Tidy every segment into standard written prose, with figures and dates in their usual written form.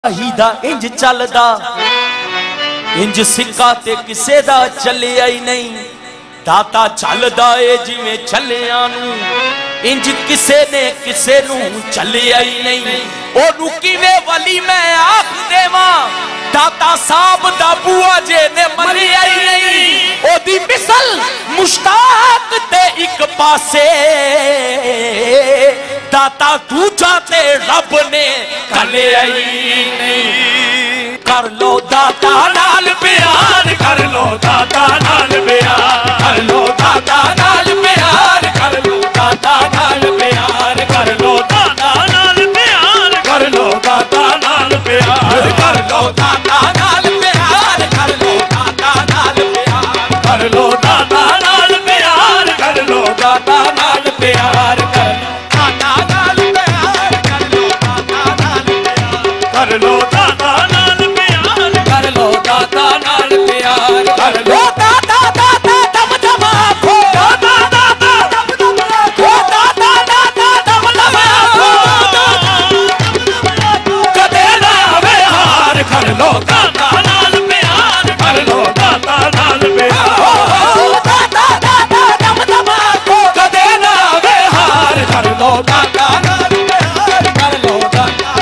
हीदा इंज चलदा इंज सिक्का ते किसे दा चलिया ही नहीं। दाता चलदा ए जिवें चलिया नूं इंज किसे ने किसे नूं चलिया ही नहीं। ओनू किवें वली मैं आख देवां दाता साहब दा बुआ जे ने मलिया ही नहीं। ओदी मिसल मुश्ताक ते एक पासे दाता दूजा ते रब ने कलिया ही नहीं। कर लो दाता नाल प्यार, कर लो दाता नाल प्यार, कर लो दाता नाल प्यार, कर लो दाता नाल प्यार, कर लो दाता नाल प्यार, कर लो दाता नाल प्यार, कर लो दाता नाल प्यार, कर लो दाता नाल प्यार, कर लो दाता नाल प्यार, कर लो दाता नाल प्यार, कर लो दाता नाल प्यार, कर लो दाता नाल प्यार, कर लो दाता दाता दम दम आखो, दाता दाता दम दम आखो, दाता दाता दम दम आखो, कदे ना आवे हार, कर लो दाता नाल प्यार, कर लो दाता नाल प्यार, दाता दाता दम दम आखो, कदे ना आवे हार, कर लो दाता नाल प्यार, कर लो दाता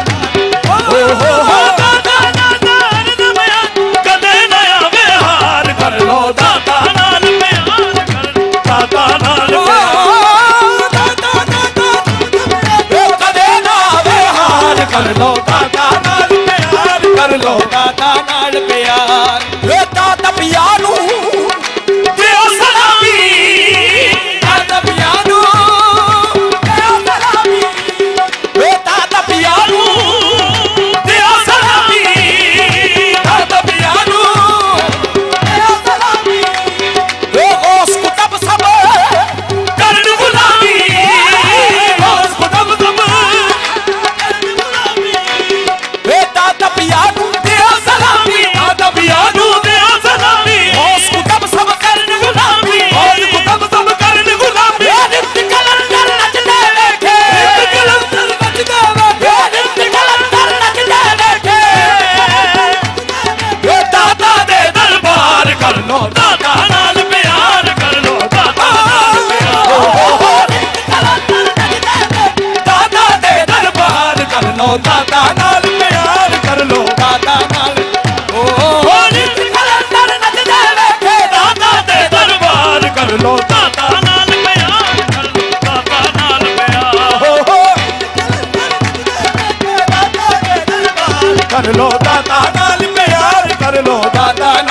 कर लो दाता नाल प्यार, कर लो दाता नाल प्यार, वे दाता पियानू दियो सलामी, दाता पियानू दियो सलामी, वे दाता पियानू दियो सलामी, दाता पियानू दियो सलामी, वे ओस कुतब सब करन गुलामी, ओस कुतब सब पियानू दियो सलामी, दाता पियानू दियो सलामी, ओस कुतब सब करन गुलामी, ओस कुतब सब करन गुलामी, नित कलंदर नचदे बैठे, नित कलंदर नचदे बैठे, नित कलंदर नचदे बैठे, ये दाता दे दरबार कर लो दाता नाल प्यार, कर लो दाता नाल प्यार, नित कलंदर नचदे बैठे, दाता दे दरबार कर लो दाता नाल प्यार, कर लो दाता नाल, ओ नित कलंदर नचदे बैठे, दाता दे दरबार कर लो दाता नाल प्यार, कर लो दाता नाल प्यार, कर लो दाता नाल प्यार, कर लो दाता